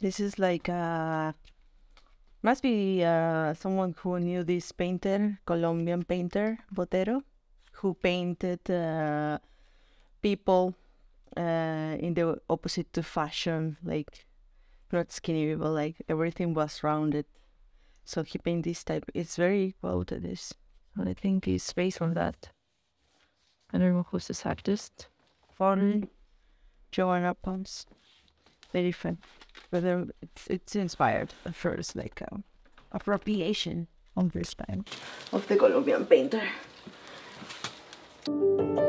This is like must be someone who knew this painter, Colombian painter, Botero, who painted people in the opposite to fashion, like not skinny people, like everything was rounded. So he painted this type. It's very quoted, this. And I think it's based on that. I don't know who's this artist. Foreign Joanna Pons. Very fun. But it's inspired at first, like appropriation on this time of the Colombian painter.